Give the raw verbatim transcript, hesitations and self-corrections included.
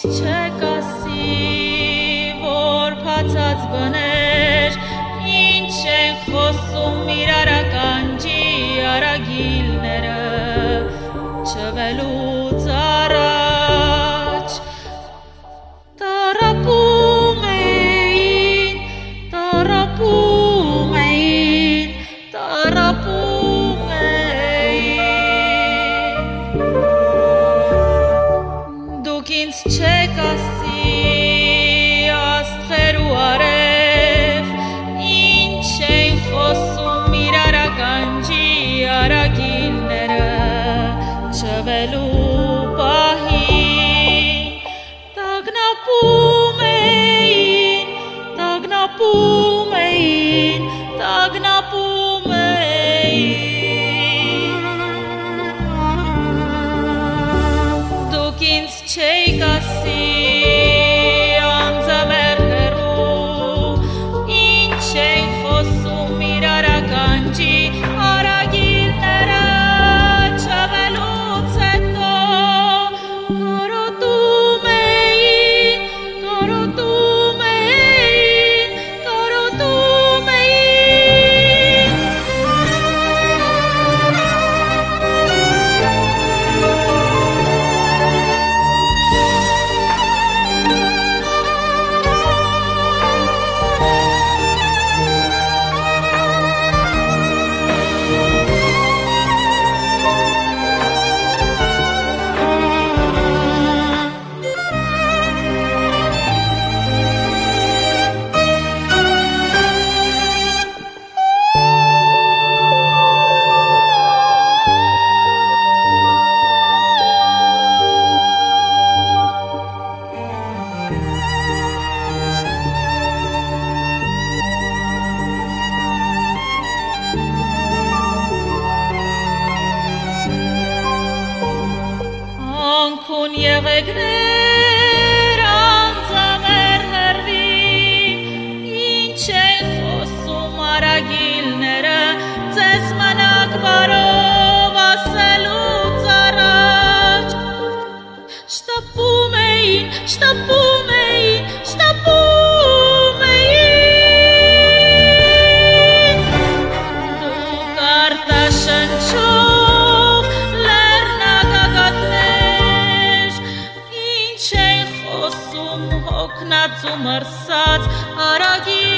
չկասի, որ փացած բներ, ինչ են խոսում իրար ականջի արագիլները, չվելուց առաջ տառապում էին, տառապում էին, տառապում էին։ Դուք ինձ չեք ասի, աստղեր ու արև, ինչ են խոսում իրար ականջի արագիլները, չվելու պահին, տագնապում էին, տագնապում էին, տագնապում էին։ Դուք ինձ չեք ասի, անձամեր հեռու, ինչ են խոսում իրար ականջի արագիլները, չվելուց հետո կարոտում էին, կարոտում էին, կարոտում էին։ Անքուն եղեգներ, անձամեր հեռվի, ինչ են խոսում արագիլները, ձեզ մնաք բարով ասելուց առաջ։ Շտապում էին, շտապում էին, շտապում էին։ Դուք արտաշնչող լեռնագագաթներ, ինչ են խոսում հոգնած ու մրսած արագիլները,